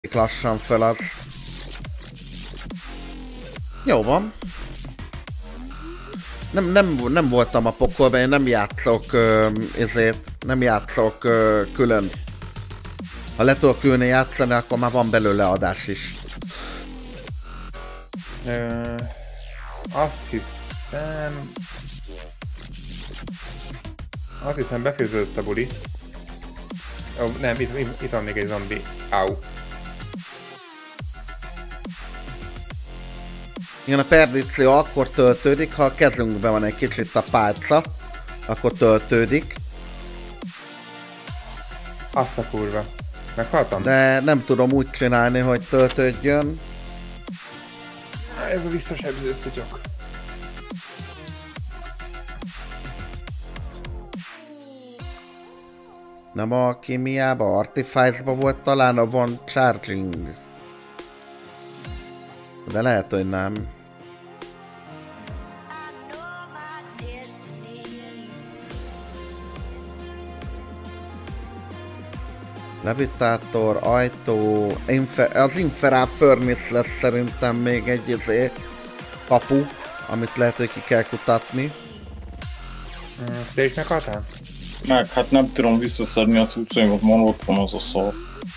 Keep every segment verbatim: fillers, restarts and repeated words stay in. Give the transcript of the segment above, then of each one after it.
lassan fel az. Jó van. Nem, nem, nem voltam a pokolban, én nem játszok uh, ezért, nem játszok uh, külön. Ha le tudok ülni játszani, akkor már van belőle adás is. Ö, azt hiszem... Azt hiszem befejeződött a buli. Oh, nem, itt, itt van még egy zombi. Au. Igen, a perdíció akkor töltődik, ha a kezünkben van egy kicsit a pálca, akkor töltődik. Azt a kurva. Meghaltam? De nem tudom úgy csinálni, hogy töltődjön. Ez a biztos összegyok. Nem a kémiába, Artifice-ba volt talán a One Charging. De lehet, hogy nem. Levitátor, ajtó, infer, az Infernal Furnace lesz szerintem még egy izé, kapu, amit lehet, hogy ki kell kutatni. Te is meghaltál? Meg, hát nem tudom visszaszedni a cuccaimat, van ott van az a szar.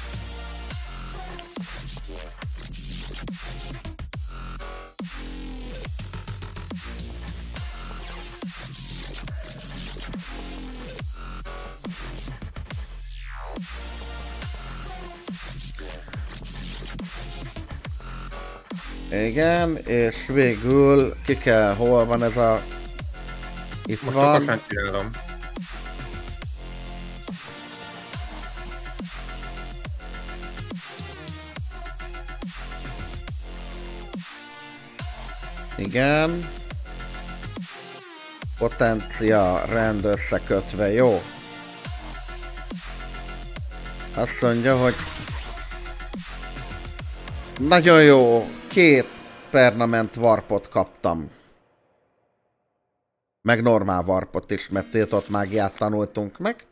Igen, és végül ki kell, hol van ez a... Itt most van. Most csinálom. Igen. Potencia rend összekötve, jó. Azt mondja, hogy nagyon jó, két permanent warpot kaptam. Meg normál warpot is, mert tiltott mágiát tanultunk meg.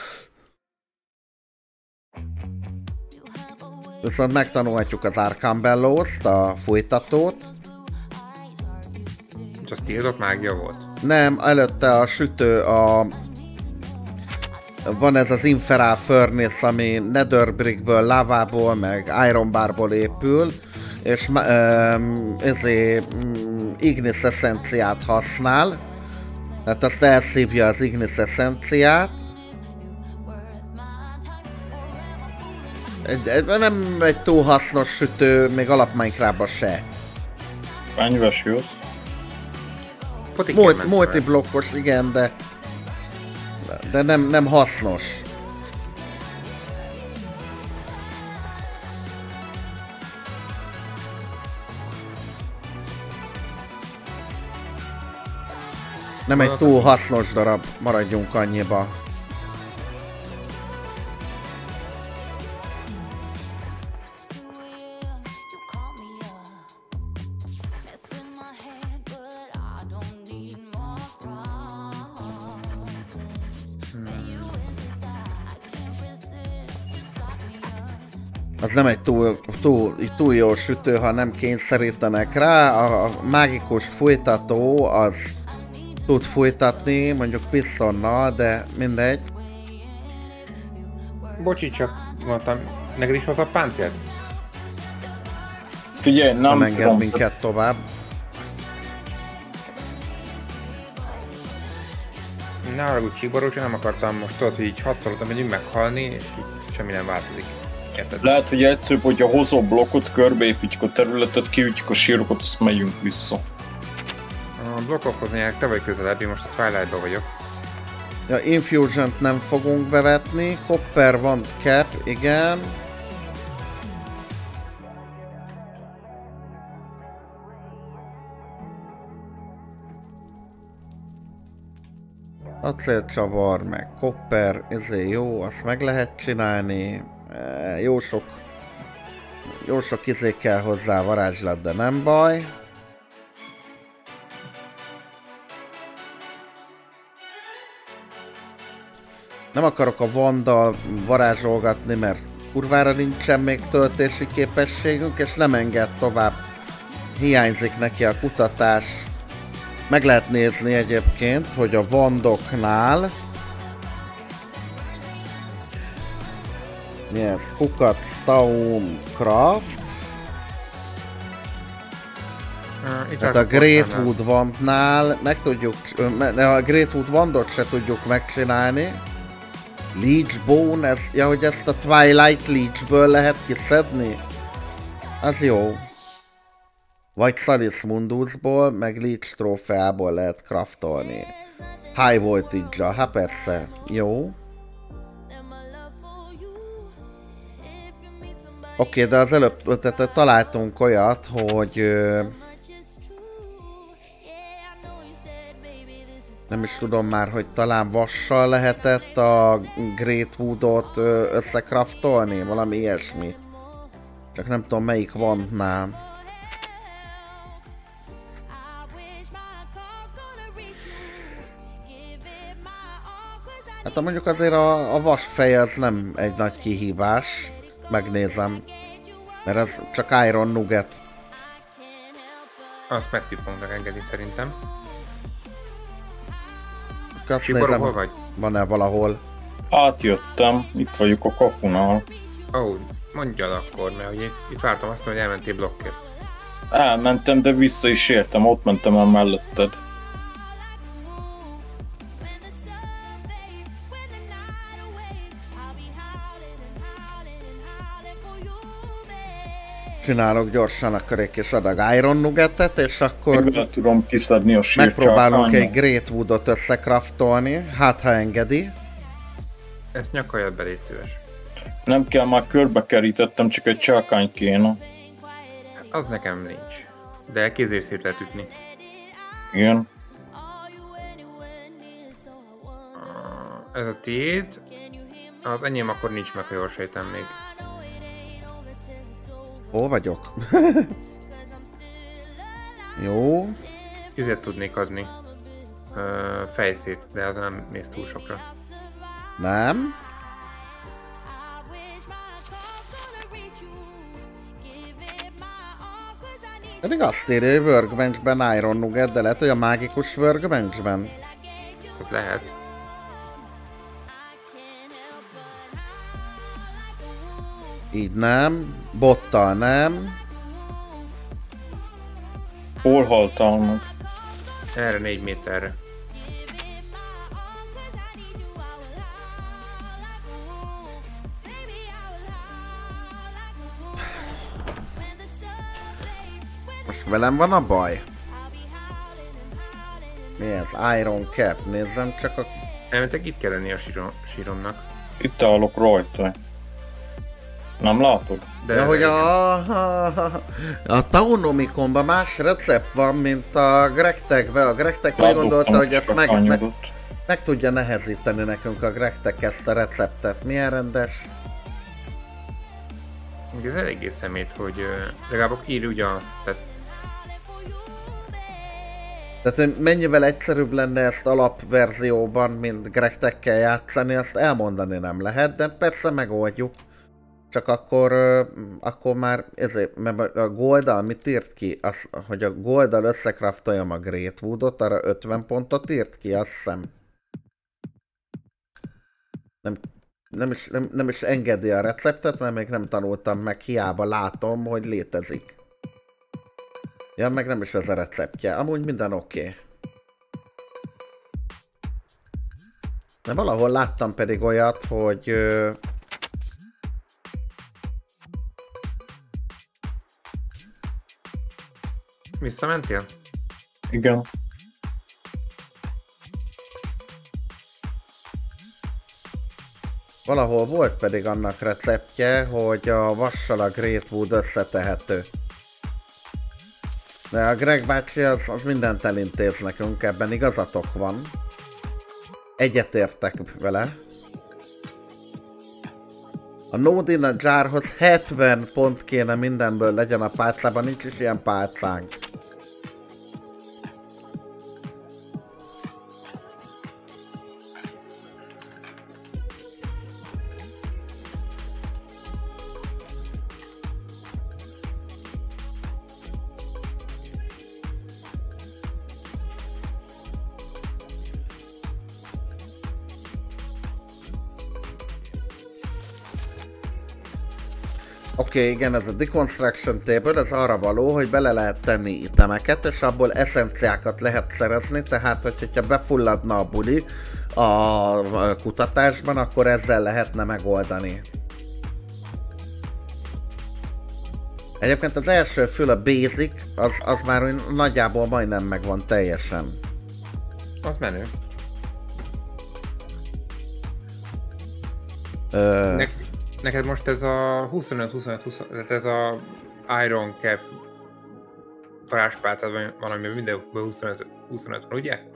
Viszont megtanulhatjuk az Arcane Bellows-t, a folytatót. És az tiltott mágia volt? Nem, előtte a sütő, a... Van ez az Infernal Furnace, ami Netherbrickből, lávából, meg Iron Barból épül, és um, ezért um, Ignis eszenciát használ. Tehát azt elszívja az Ignis eszenciát. Nem egy túl hasznos sütő, még alap Minecraftban se. Mennyivel jössz? Multi, multiblokkos, igen, de de nem, nem hasznos. Nem egy túl hasznos darab, maradjunk annyiba. Az nem egy túl, túl, túl jó sütő, ha nem kényszerítenek rá. A mágikus folytató az tud folytatni, mondjuk pisztonnal, de mindegy. Bocsi, csak mondtam, neked is hozott páncélt? Figyelj, nem, nem enged minket tovább. Ne haragudj, Csíboros, nem akartam most tudod, hogy így hatszoroltam megyünk meghalni, és így semmi nem változik. Érted? Lehet, hogy egyszerűbb, hogyha hozol blokkot, körbeépítjük a területet, kiütjük a sírokat, azt megyünk vissza. A blokkokhoz nyerek, te vagy közelebb, én most a Twilight-ban vagyok. Ja, Infusion-t nem fogunk bevetni, Copper van Cap, igen. Acélcsavar, meg Copper, ezért jó, azt meg lehet csinálni. E, jó sok, jó sok izé kell hozzá varázslat, de nem baj. Nem akarok a Vanddal varázsolgatni, mert kurvára nincsen még töltési képességünk, és nem enged tovább. Hiányzik neki a kutatás. Meg lehet nézni egyébként, hogy a Vandoknál mi ez? Fukat, Stone, Craft. Uh, Tehát a Greatwood Wandnál meg tudjuk, a Greatwood Wandot se tudjuk megcsinálni. Leech Bone, ez, ja, hogy ezt a Twilight Leechből lehet kiszedni? Az jó. Vagy Salis Mundusból, meg Leech trófeából lehet craftolni. High Voltage-a, hát persze, jó. Oké, okay, de az előbb tehát találtunk olyat, hogy nem is tudom már, hogy talán vassal lehetett a Greatwoodot összecraftolni, valami ilyesmi. Csak nem tudom melyik Wandnál. Hát mondjuk azért a, a vasfej az nem egy nagy kihívás. Megnézem. Mert ez csak Iron Nugget. Azt megtippongnak engedi szerintem. Azt Csiború, nézem, hol vagy? van-e valahol. Átjöttem, itt vagyok a kapunál. Ó, oh, mondjad akkor, mert ugye itt vártam azt, hogy elmentél blokkért. Elmentem, de vissza is értem, ott mentem el melletted. Csinálok gyorsan akkor egy kis adag Iron Nuggetet, és akkor Meg tudom kiszedni a megpróbálunk sírcsákányra. egy Greatwoodot összecraftolni, hát ha engedi. Ezt nyakaljad be, légy szíves. Nem kell, már körbe kerítettem, csak egy csákány kéne. Az nekem nincs. De kézért szét lehet ütni. Igen. Ez a tiéd. Az enyém akkor nincs meg, ha jól sejtem még. Hol vagyok? Jó. Izért tudnék adni. Ö, fejszét, de az nem néz túl sokra. Nem. Pedig azt írja, hogy Workbenchben Iron Nugget, de lehet, hogy a mágikus Workbenchben. Az lehet. Így nem. Bottal nem. Hol haltál meg? Erre négy méterre. Most velem van a baj? Mi ez? Iron Cap. Nézzem csak a... Elmentek, itt kell lenni a sírom, síromnak. Itt állok rajta. Nem látod? De De hogy a, a, a Taunomikonban más recept van, mint a Gregtekben. A Gregtek úgy gondolta, hogy ezt meg, meg, meg tudja nehezíteni nekünk a Gregtek ezt a receptet. Milyen rendes? Ez eléggé szemét, hogy uh, legalább írj ugyanazt. Tehát Tehát hogy mennyivel egyszerűbb lenne ezt alapverzióban, mint Gregtekkel játszani, azt elmondani nem lehet, de persze megoldjuk. Csak akkor, akkor már ezért, mert a Goldal mit írt ki? Az, hogy a Goldal összekraftoljam a Greatwoodot, arra ötven pontot írt ki, azt hiszem. Nem, nem, is, nem, nem is engedi a receptet, mert még nem tanultam meg, hiába látom, hogy létezik. Ja, meg nem is ez a receptje. Amúgy minden oké. Okay. De valahol láttam pedig olyat, hogy... Ö... visszamentél? Igen. Valahol volt pedig annak receptje, hogy a vassal a Greatwood összetehető. De a Greg bácsi az, az mindent elintéz nekünk, ebben igazatok van. Egyetértek vele. A Node in a Jarhoz hetven pont kéne mindenből legyen a pálcában, nincs is ilyen pálcánk. Oké, okay, igen, ez a Deconstruction Table, ez arra való, hogy bele lehet tenni itemeket, és abból eszenciákat lehet szerezni, tehát hogyha befulladna a buli a kutatásban, akkor ezzel lehetne megoldani. Egyébként az első fül, a Basic, az, az már nagyjából majdnem megvan teljesen. Az menő. Ö... Ne- neked most ez a huszonöt huszonöt húsz, tehát ez a Iron Cap varázspálcád van, ami mindenhol huszonöt huszonöt van, ugye?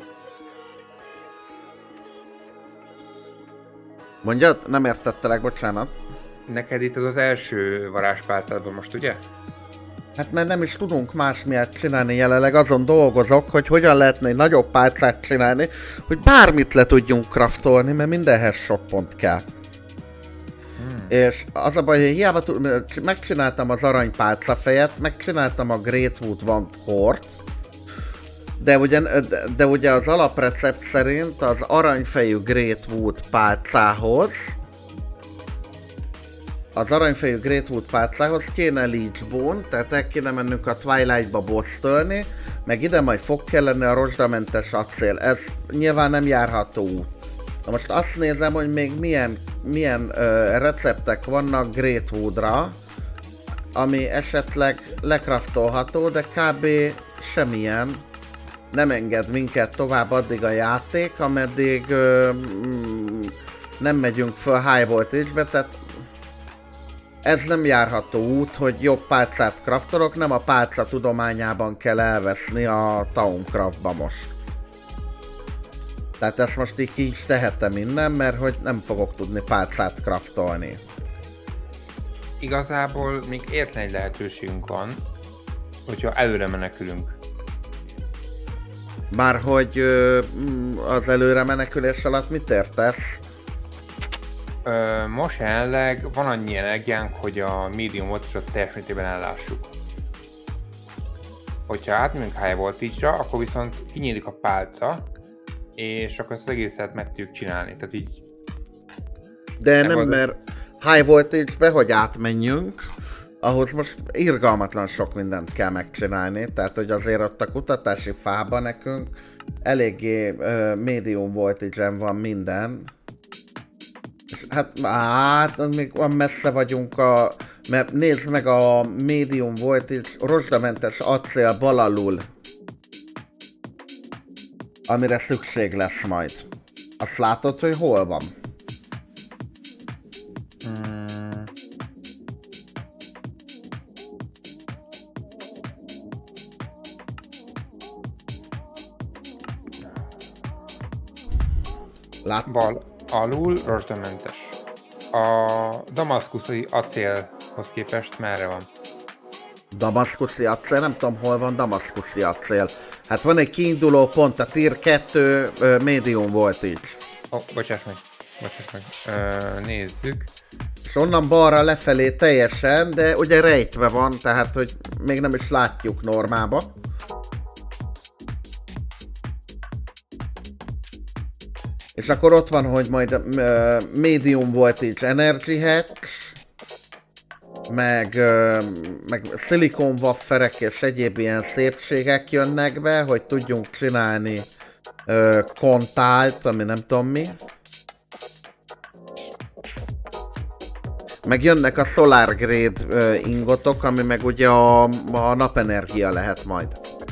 Mondjad? Nem értettelek, bocsánat. Neked itt az az első varázspálcád van most, ugye? Hát mert nem is tudunk más miatt csinálni, jelenleg azon dolgozok, hogy hogyan lehetne egy nagyobb pálcát csinálni, hogy bármit le tudjunk craftolni, mert mindenhez sok pont kell. Hmm. És az a baj, hogy hiába tud, megcsináltam az aranypálca fejet, megcsináltam a Greatwood Wand Core-t, de ugye, de, de ugye az alaprecept szerint az aranyfejű Greatwood pálcához Az aranyfejű Greatwood pálcához kéne Leech Bone, tehát el kéne mennünk a Twilight-ba bossztölni, meg ide majd fog kellene a rozsdamentes acél. Ez nyilván nem járható út. Na most azt nézem, hogy még milyen, milyen uh, receptek vannak Greatwoodra, ami esetleg lekraftolható, de kb. Semmilyen nem enged minket tovább addig a játék, ameddig uh, mm, nem megyünk föl high voltage-be, tehát ez nem járható út, hogy jobb pálcát kraftolok, nem a pálca tudományában kell elveszni a Thaumcraftba most. Tehát ezt most így ki is tehetem innen, mert hogy nem fogok tudni pálcát kraftolni. Igazából még értlen egy lehetőségünk van, hogyha előre menekülünk. Bárhogy az előre menekülés alatt mit értesz? Ö, most jelenleg van annyi energiánk, hogy a medium voltage-ot teljes mértékben ellássuk. Hogyha átmegyünk high voltage-ra, akkor viszont kinyílik a pálca, és akkor ezt az egészet meg tudjuk csinálni. Tehát így... De nem, nem mert high voltage-be, hogy átmenjünk, ahhoz most irgalmatlan sok mindent kell megcsinálni, tehát hogy azért ott a kutatási fában nekünk eléggé uh, medium voltage-en van minden. És hát, hát még olyan messze vagyunk a... Mert nézd meg a medium voltage rozsdamentes acél bal alul, amire szükség lesz majd. Azt látod, hogy hol van? Hmm. Lát... Bal alul rozsdamentes. A damaszkuszi acélhoz képest merre van? Damaszkuszi acél? Nem tudom, hol van damaszkuszi acél. Hát van egy kiinduló pont, a tier kettő uh, medium voltage. Ó, oh, bocsáss meg. Bocsáss meg. Ö, nézzük. És onnan balra lefelé teljesen, de ugye rejtve van, tehát hogy még nem is látjuk normába. És akkor ott van, hogy majd uh, medium voltage energy hatch, meg, uh, meg szilikon wafferek és egyéb ilyen szépségek jönnek be, hogy tudjunk csinálni uh, kontált, ami nem tudom mi. Meg jönnek a solar grade uh, ingotok, ami meg ugye a, a napenergia lehet majd.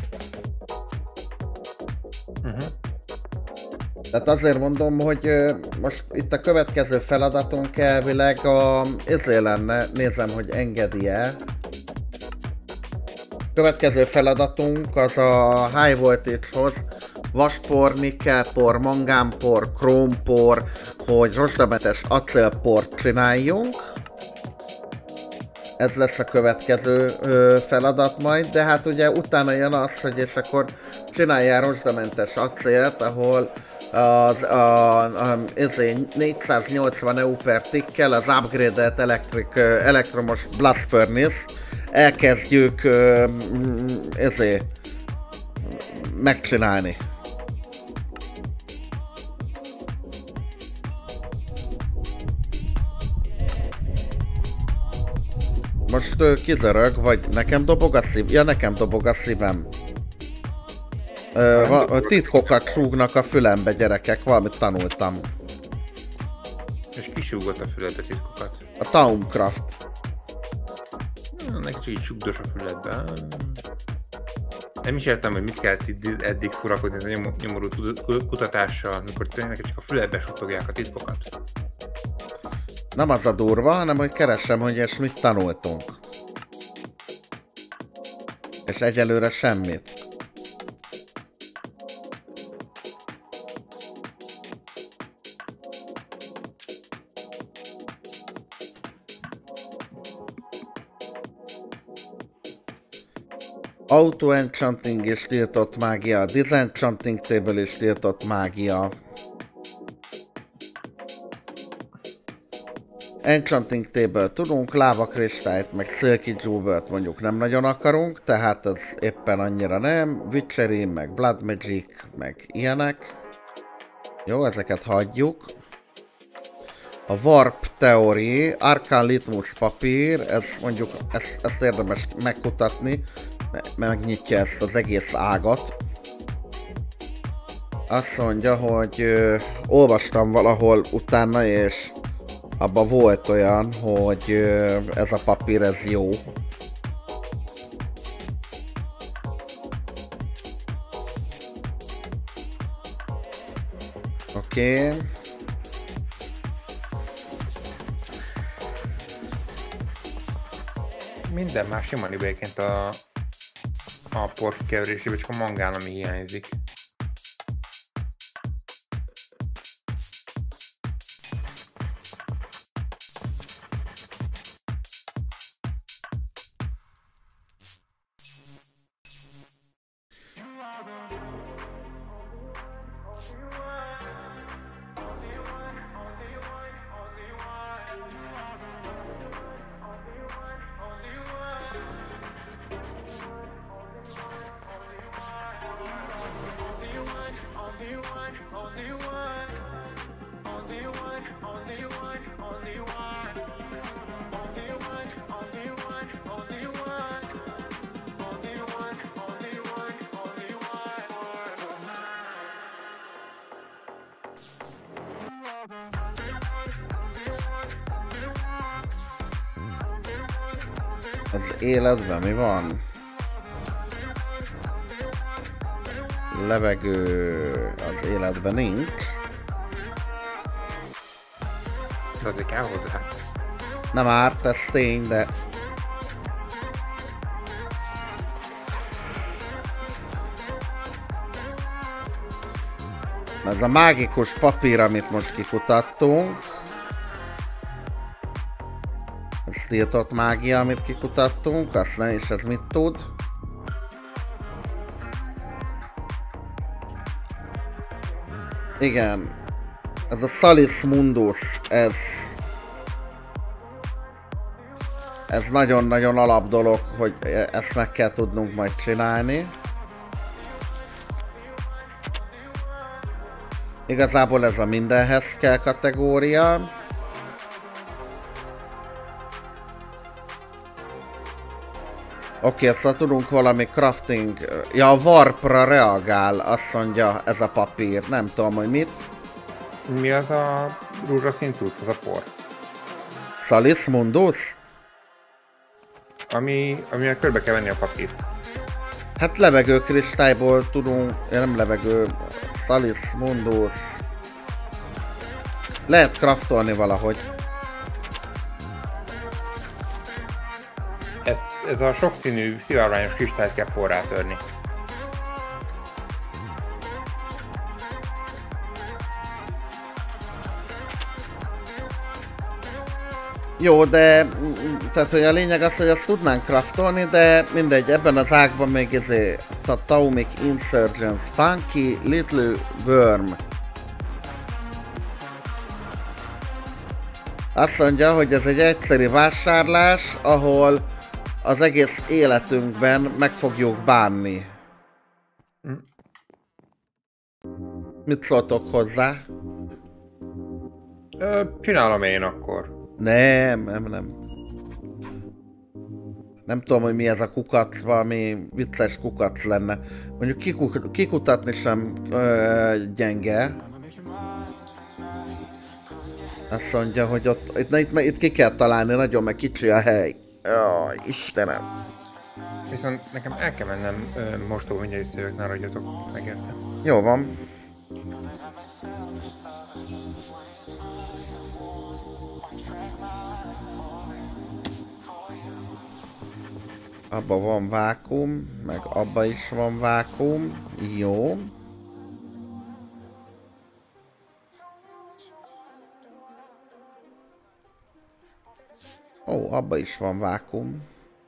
Uh-huh. Tehát azért mondom, hogy uh, most itt a következő feladatunk elvileg a... ezért lenne, nézem, hogy engedi-e. Következő feladatunk az a high voltage-hoz vaspor, nikkelpor, mangánpor, krómpor, hogy rozsdamentes acélport csináljunk. Ez lesz a következő ö, feladat majd, de hát ugye utána jön az, hogy és akkor csináljál rozsdamentes acélt, ahol az a, a, négyszáznyolcvan E U per tickkel az upgraded electric, elektromos blast furnace elkezdjük ö, ezért megcsinálni. most ö, kizörög, vagy nekem dobog a szív... Ja, nekem dobog a szívem. Ö, va, titkokat súgnak a fülembe, gyerekek, valamit tanultam. És kisúgott a füledbe titkokat? A Taumcraft. Neki csak így sugdos a füledbe. Nem is értem, hogy mit kellett eddig szórakozni ez a nyom, nyomorú kutatással, amikor tényleg csak a füledbe suttogják a titkokat. Nem az a durva, hanem hogy keresem, hogy és mit tanultunk. És egyelőre semmit. Auto-enchanting is tiltott mágia, disenchanting table is tiltott mágia. Enchanting table tudunk, lávakristályt, meg Silky Jewel-t mondjuk nem nagyon akarunk, tehát az éppen annyira nem. Witchery, meg Blood Magic, meg ilyenek. Jó, ezeket hagyjuk. A Warp Theory, Arcane Litmus papír, ez mondjuk, ezt, ezt érdemes megkutatni, megnyitja ezt az egész ágat. Azt mondja, hogy ö, olvastam valahol utána, és abban volt olyan, hogy ö, ez a papír, ez jó. Oké. Okay. Minden más simán egyébként a, a por kikeverésében, csak a mangán, ami hiányzik. Az életben mi van? Levegő az életben nincs. De azért kell hozzá. Nem árt, ez tény, de... Ez a mágikus papír, amit most kikutattunk. Ez tiltott mágia, amit kikutattunk, azt ne is, ez mit tud? Igen. Ez a Salis Mundus, ez... Ez nagyon-nagyon alap dolog, hogy ezt meg kell tudnunk majd csinálni. Igazából ez a mindenhez kell kategória. Oké, okay, szóval tudunk valami crafting... Ja, a warpra reagál, azt mondja ez a papír. Nem tudom, hogy mit. Mi az a rózsaszín cucc, az a por? Salis Mundus? Ami, amivel körbe kell venni a papírt. Hát levegő kristályból tudunk... Ja, nem levegő... Salis Mundus... Lehet craftolni valahogy. Ez, ez a sokszínű, szivárványos kristályt kell porrá törni. Jó, de... Tehát, hogy a lényeg az, hogy azt tudnánk craftolni, de mindegy, ebben az ágban még ezért a Taumic Insurgence Funky Little Worm. Azt mondja, hogy ez egy egyszerű vásárlás, ahol az egész életünkben meg fogjuk bánni. Hm. Mit szóltok hozzá? Ö, csinálom én akkor. Nem, nem, nem. Nem tudom, hogy mi ez a kukac, valami vicces kukac lenne. Mondjuk kikuk kikutatni sem ö, gyenge. Azt mondja, hogy ott, itt, itt, itt ki kell találni, nagyon meg kicsi a hely. Jaj, Istenem. Viszont nekem el kell mennem mostóba, mindjárt visszajövök, ne ragyjatok, megértem. Jó van. Abba van vákum, meg abba is van vákum. Jó. Ó, abba is van vákum.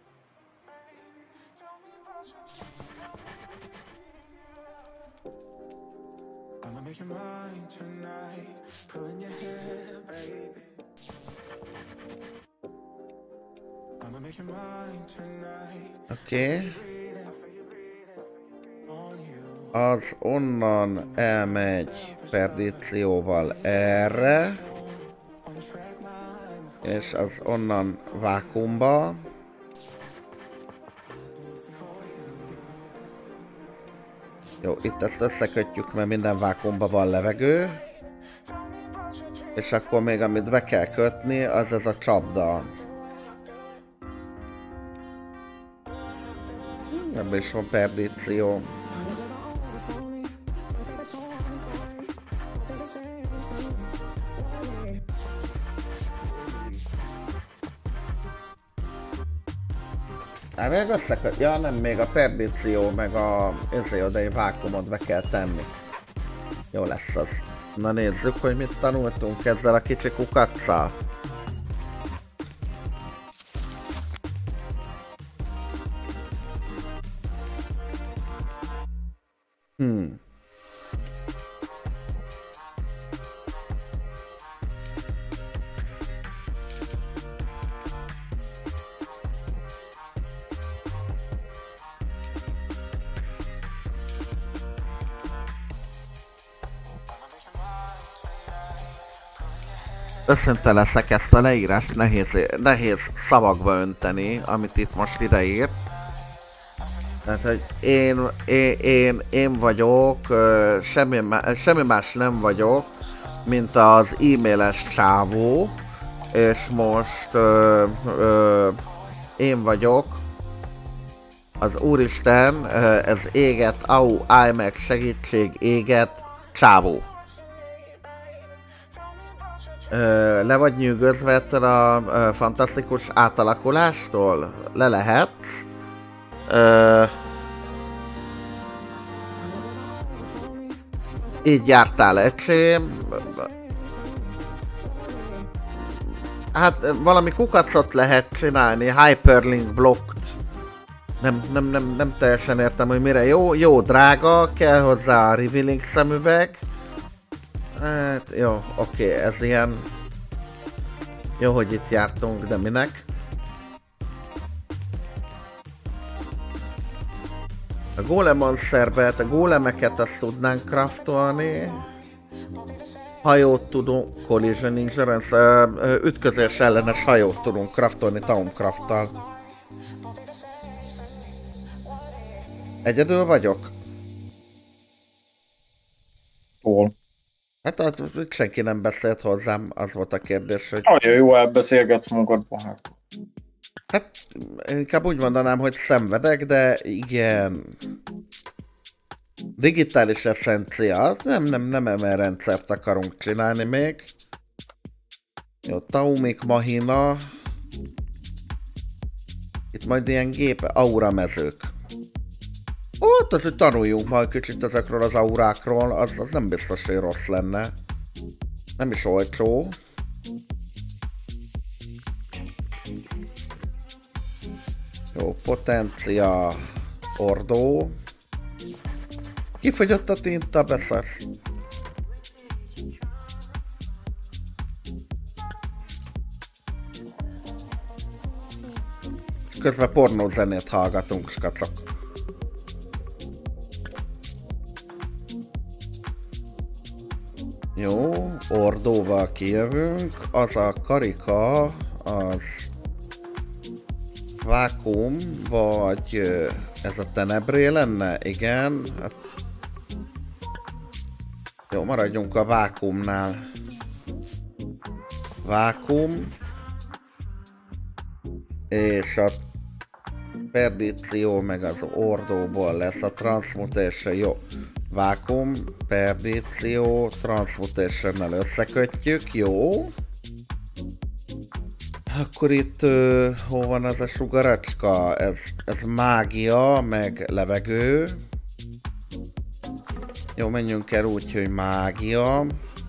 Oké. Okay. Az onnan elmegy perdícióval erre. És az onnan vákumba. Jó, itt ezt összekötjük, mert minden vákumban van levegő. És akkor még amit be kell kötni, az ez a csapda. Ebben is van perdíció. Hát még összeköt... Ja nem, még a perdíció, meg a... ezért oda egy vákumot be kell tenni. Jó lesz az. Na nézzük, hogy mit tanultunk ezzel a kicsi kukaccal. Hmm. Őszinte leszek, ezt a leírást nehéz, nehéz szavakba önteni, amit itt most ideírt. Tehát, hogy én, én, én, én vagyok, semmi, semmi más nem vagyok, mint az e-mailes csávó, és most ö, ö, én vagyok, az Úristen, ez éget, au, állj meg, segítség, éget, csávó. Ö, le vagy nyűgözve ettől a ö, fantasztikus átalakulástól? Le lehetsz. Ö, így jártál ecsém. Hát valami kukacot lehet csinálni, hyperlink blokkot. Nem, nem, nem, nem teljesen értem, hogy mire jó. Jó, drága, kell hozzá a revealing szemüveg. Hát jó, oké, ez ilyen... Jó, hogy itt jártunk, de minek? A Golem-monsterbe, a gólemeket azt tudnánk craftolni. Hajót tudunk, collision insurance, ütközés ellenes hajót tudunk craftolni Taumcrafttal. Egyedül vagyok? Hol? Hát hát senki nem beszélt hozzám, az volt a kérdés, hogy... Nagyon jó, elbeszélgetsz magadban. Hát. Hát inkább úgy mondanám, hogy szenvedek, de igen... Digitális eszencia, nem, nem, nem em el rendszert akarunk csinálni még. Jó, Taumik Mahina. Itt majd ilyen gép aura mezők. Ó, tehát, hogy tanuljunk majd kicsit ezekről az aurákról, az, az nem biztos, hogy rossz lenne. Nem is olcsó. Jó, potencia, ordó. Kifogyott a tinta, beszarsz. És közben pornózenét hallgatunk, skacok. Jó, ordóval kijövünk, az a karika, az vákuum, vagy ez a tenebré lenne? Igen. Hát... Jó, maradjunk a vákuumnál. Vákuum. És a perdíció meg az ordóból lesz a transmutation. Jó. Vákuum, perdíció, transmutationnel összekötjük. Jó. Akkor itt uh, hol van az a sugaracska? Ez, ez mágia, meg levegő. Jó, menjünk el úgy, hogy mágia.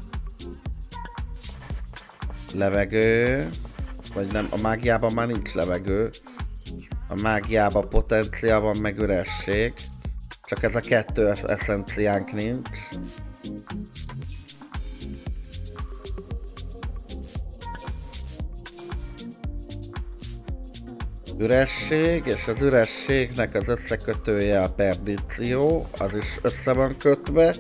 Levegő. Vagy nem, a mágiában már nincs levegő. A mágiában potenciál van, meg üresség. Csak ez a kettő eszenciánk nincs. Üresség, és az ürességnek az összekötője a perdíció, az is össze van kötve.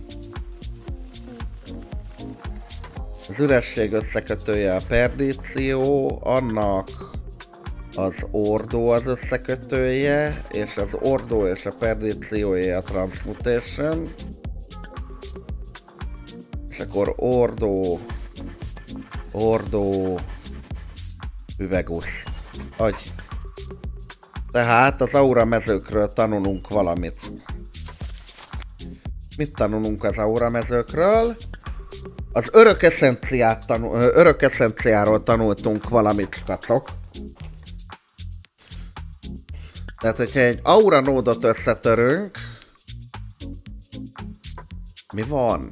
Az üresség összekötője a perdíció, annak az ordó az összekötője, és az ordó és a perdíciója a transmutation. És akkor ordó, ordó, üvegusz. Agy. Tehát az aura mezőkről tanulunk valamit. Mit tanulunk az aura mezőkről? Az örök eszenciát tanul, örök eszenciáról tanultunk valamit, skacok. Tehát, hogyha egy aura nódot összetörünk... Mi van?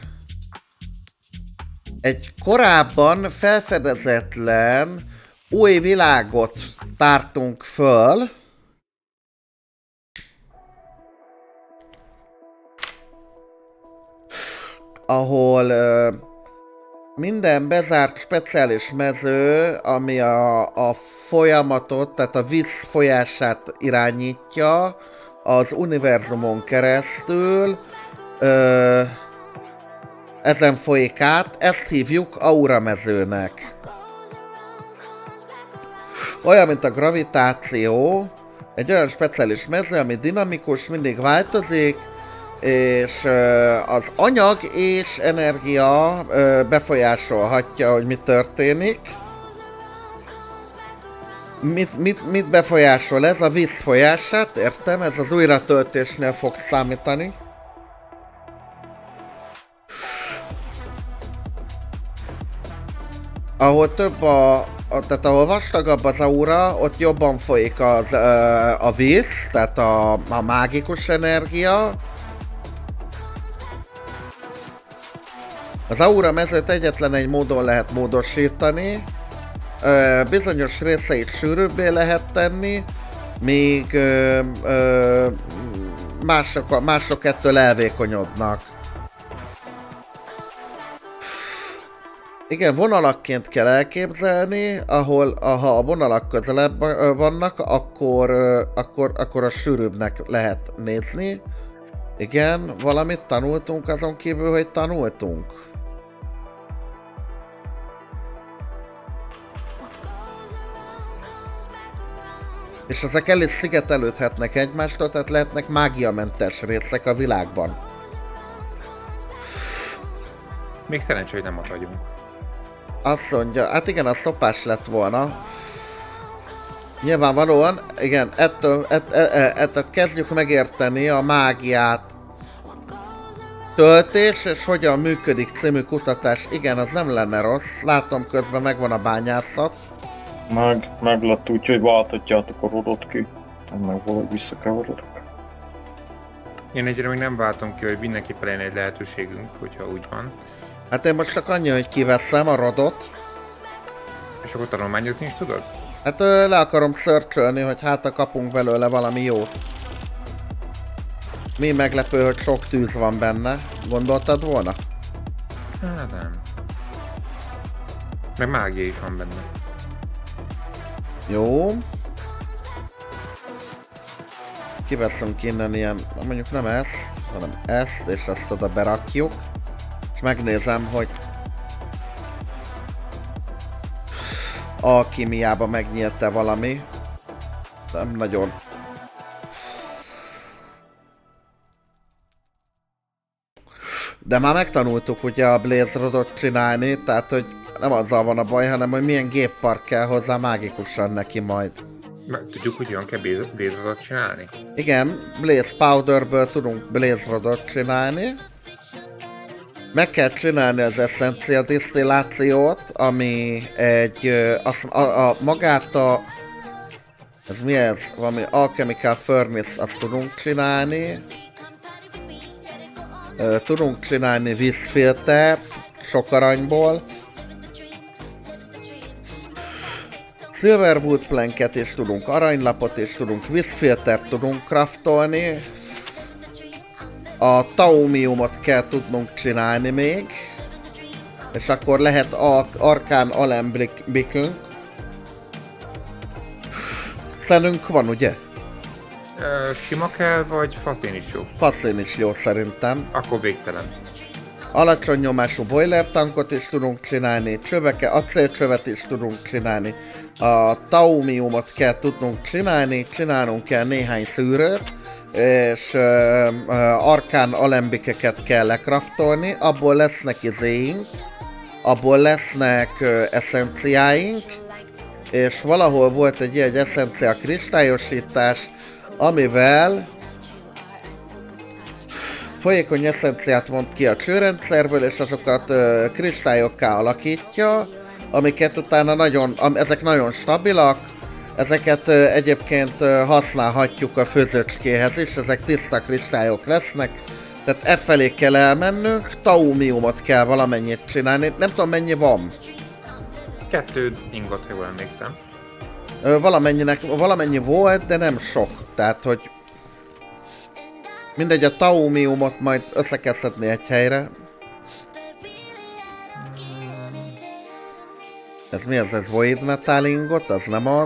Egy korábban felfedezetlen új világot tártunk föl, ahol uh, minden bezárt speciális mező, ami a, a folyamatot, tehát a víz folyását irányítja az univerzumon keresztül, uh, ezen folyik át, ezt hívjuk aura mezőnek. Olyan, mint a gravitáció, egy olyan speciális mező, ami dinamikus, mindig változik, és az anyag és energia befolyásolhatja, hogy mi történik. Mit, mit, mit befolyásol ez? A víz folyását, értem? Ez az újratöltésnél fog számítani. Ahol több a, a tehát ahol vastagabb az aura, ott jobban folyik az, a víz, tehát a, a mágikus energia. Az aura mezőt egyetlen egy módon lehet módosítani, ö, bizonyos részeit sűrűbbé lehet tenni, míg ö, ö, mások, mások ettől elvékonyodnak. Igen, vonalakként kell elképzelni, ahol ha a vonalak közelebb vannak, akkor, akkor, akkor a sűrűbbnek lehet nézni. Igen, valamit tanultunk azon kívül, hogy tanultunk. És ezek el is szigetelődhetnek egymástól, tehát lehetnek mágiamentes részek a világban. Még szerencsé, hogy nem ott vagyunk. Azt mondja, hát igen, az szopás lett volna. Nyilvánvalóan, igen, ettől, ett, ett, ett, ett, kezdjük megérteni a mágiát. Töltés és hogyan működik című kutatás. Igen, az nem lenne rossz. Látom, közben megvan a bányászat. Meg, meg lett úgy, hogy váltatjátok a rodot ki. Meg valahogy visszakeveredek. Én egyre még nem váltom ki, hogy mindenképpen lenne egy lehetőségünk, hogyha úgy van. Hát én most csak annyi, hogy kiveszem a rodot. És akkor tanulmányozni is tudod? Hát ö, le akarom search-ölni, hogy hát a kapunk belőle valami jót. Mi meglepő, hogy sok tűz van benne. Gondoltad volna? Hát nem. Meg mágia is van benne. Jó. Kiveszünk innen ilyen, mondjuk nem ezt, hanem ezt, és ezt oda berakjuk. És megnézem, hogy alkimiába megnyílt-e valami. nem nagyon. De már megtanultuk ugye a Blaze Rodot csinálni, tehát hogy nem azzal van a baj, hanem hogy milyen géppark kell hozzá mágikusan neki majd. Tudjuk, hogy olyan kell Blaze Rodot csinálni? Igen, Blaze Powderből tudunk Blaze Rodot csinálni. Meg kell csinálni az Essential Distillációt, ami egy... Az, a, a, magát a... Ez mi ez? Valami Alchemical Furnace, azt tudunk csinálni. Tudunk csinálni vízfiltert, sok aranyból. Silverwood planket is tudunk, aranylapot is tudunk, vízfiltert tudunk craftolni. A taumiumot kell tudnunk csinálni még. És akkor lehet arkán alembikünk. Szenünk van, ugye? Ö, sima kell, vagy faszén is jó? Faszén is jó szerintem. Akkor végtelen. Alacsony nyomású boiler tankot is tudunk csinálni, csöveke, acélcsövet is tudunk csinálni. A taumiumot kell tudnunk csinálni, csinálnunk kell néhány szűrőt, és uh, uh, arkán alembikeket kell lekraftolni, abból lesznek izéink, abból lesznek uh, eszenciáink, és valahol volt egy ilyen eszencia kristályosítás, amivel folyékony eszenciát mond ki a csőrendszerből, és azokat uh, kristályokká alakítja, amiket utána nagyon, am, ezek nagyon stabilak, ezeket uh, egyébként uh, használhatjuk a főzőcskéhez is, ezek tiszta kristályok lesznek, tehát e felé kell elmennünk, taumiumot kell valamennyit csinálni, nem tudom mennyi van. Kettő ingot, jól emlékszem. Uh, valamennyinek, valamennyi volt, de nem sok, tehát hogy mindegy, a taumiumot majd össze kell szedni egy helyre. Ez mi az? Ez void metal ingot? Az nem az.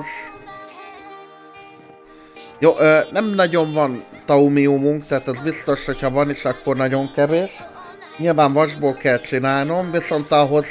Jó, ö, nem nagyon van taumiumunk, tehát az biztos, hogyha van is, akkor nagyon kevés. Nyilván vasból kell csinálnom, viszont ahhoz...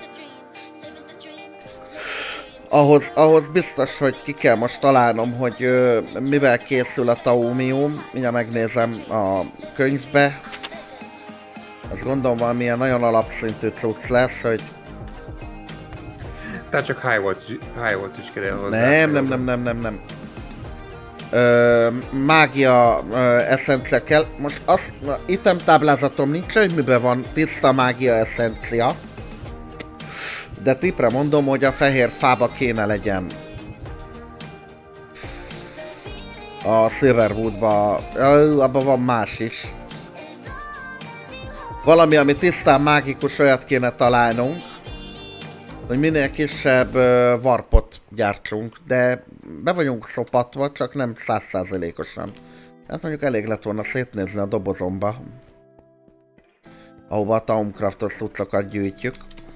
Ahhoz, ahhoz biztos, hogy ki kell most találnom, hogy ö, mivel készül a taumium. Mindjárt megnézem a könyvbe. Azt gondolom valamilyen nagyon alapszintű cucc lesz, hogy... Tehát csak high volt, high volt is kell hozzá. Nem, nem, nem, nem, nem, nem. Ö, mágia ö, eszencia kell. Most azt, item táblázatom nincs, hogy miben van tiszta mágia eszencia. De tipre mondom, hogy a fehér fába kéne legyen. A Silverwoodba, abban van más is. Valami, ami tisztán mágikus, olyat kéne találnunk, hogy minél kisebb uh, warpot gyártsunk, de be vagyunk szopatva, csak nem száz százalékosan. Hát mondjuk elég lett volna szétnézni a dobozomba, ahova a Taumcraftos cuccokat gyűjtjük.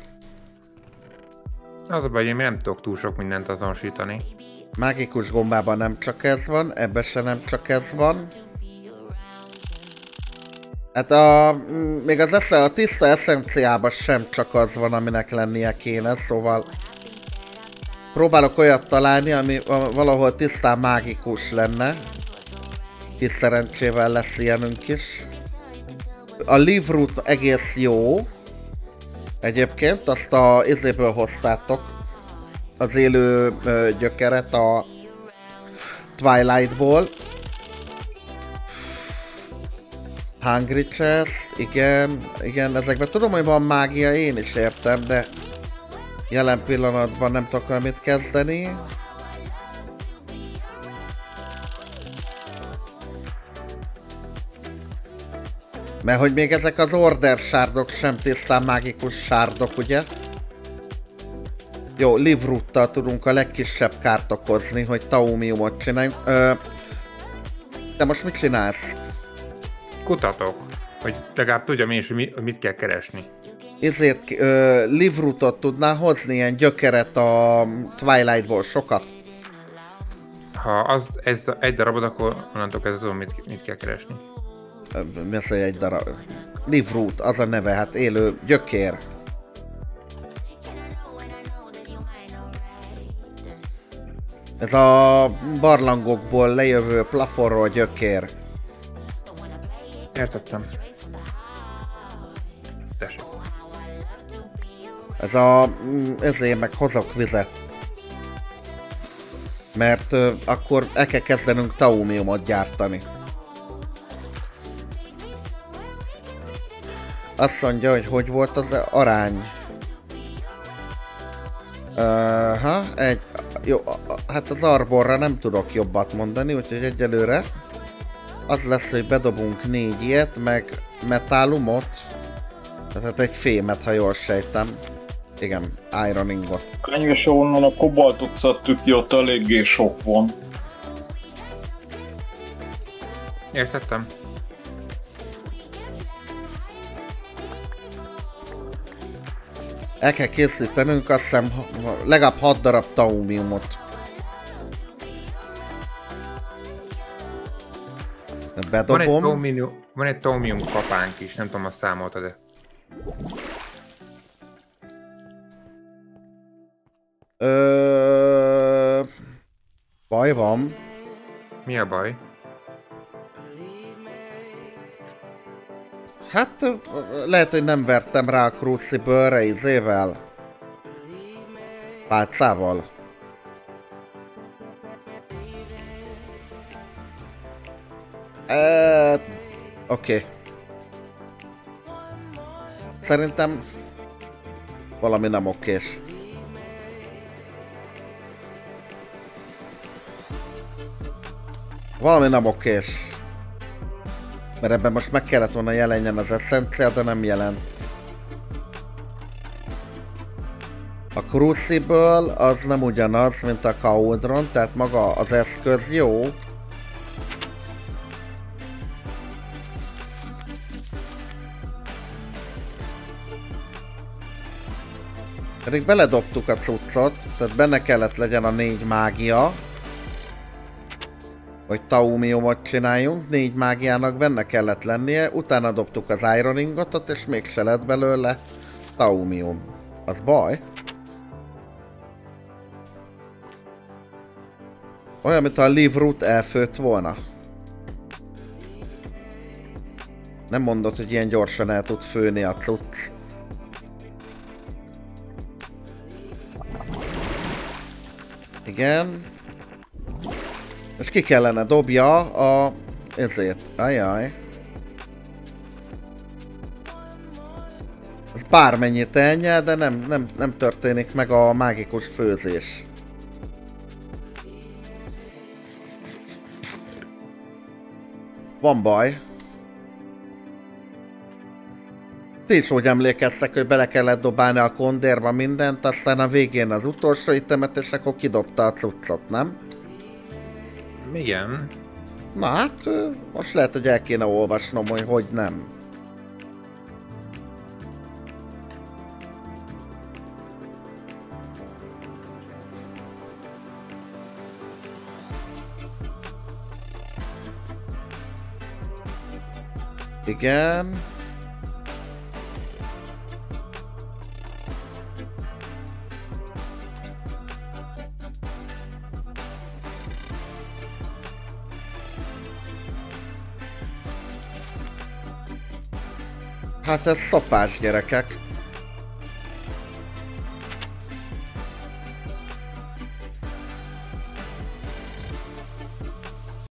Az a baj, én nem tudok túl sok mindent azonosítani. Mágikus gombában nem csak ez van, ebben se nem csak ez van. Hát a, még az esze, a tiszta eszenciában sem csak az van, aminek lennie kéne, szóval próbálok olyat találni, ami valahol tisztán mágikus lenne. Kis szerencsével lesz ilyenünk is. A Live Root egész jó. Egyébként azt a izéből hoztátok, az élő ö, gyökeret a Twilightból. Hungry Chest, igen, igen, ezekben tudom, hogy van mágia, én is értem, de jelen pillanatban nem tudok vele mit kezdeni. Mert hogy még ezek az order sárdok sem tisztán mágikus sárdok, ugye? Jó, Live Root-tal tudunk a legkisebb kárt okozni, hogy taumiumot csináljunk. Ö, de most mit csinálsz? Kutatok, hogy legalább tudjam én is, hogy mit kell keresni. Ezért ö, Live Rootot tudnál hozni, ilyen gyökeret a Twilightból, sokat? Ha az ez egy darabod, akkor onnantól kezdve tudom, mit, mit kell keresni. Mi az, hogy egy darab? Live Root, az a neve, hát élő gyökér. Ez a barlangokból lejövő plafonról gyökér. Értettem. Tessék. Ez a... ezért meg hozok vizet. Mert uh, akkor el kell kezdenünk taumiumot gyártani. Azt mondja, hogy hogy volt az arány. Uh, egy... Jó, hát az arborra nem tudok jobbat mondani, úgyhogy egyelőre az lesz, hogy bedobunk négy ilyet, meg metálumot. Tehát egy fémet, ha jól sejtem. Igen, ironingot. És onnan a kobaltot szedtük ki, ott eléggé sok van. Értettem. El kell készítenünk azt hiszem legalább hat darab taumiumot. Bedobom. Van egy, taumium, van egy taumium kapánk is, nem tudom, azt számoltad-e. Ö... Baj van. Mi a baj? Hát lehet, hogy nem vertem rá a Crucible-re izével. Pálcával. Eee... Oké. Okay. Szerintem valami nem okés. Valami nem okés. Mert ebben most meg kellett volna jelenjen az essencia, de nem jelent. A Crucible az nem ugyanaz, mint a Cauldron, tehát maga az eszköz jó. Pedig beledobtuk a cuccot, tehát benne kellett legyen a négy mágia. Hogy taumiumot csináljunk, négy mágiának benne kellett lennie, utána dobtuk az ironingotot, és mégse lett belőle taumium. Az baj. Olyan, mint a Live Root elfőtt volna. Nem mondod, hogy ilyen gyorsan el tud főni a cucc. Igen. És ki kellene dobja a... ezért. Ajaj. Ez bármennyit elnyel, de nem, nem, nem történik meg a mágikus főzés. Van baj. Ti is úgy emlékeztek, hogy bele kellett dobálni a kondérba mindent, aztán a végén az utolsó itemet, és akkor kidobta a cuccot, nem? Igen. Na hát, most lehet, hogy el kéne olvasnom, hogy hogy nem. Igen. Hát ez szopás, gyerekek.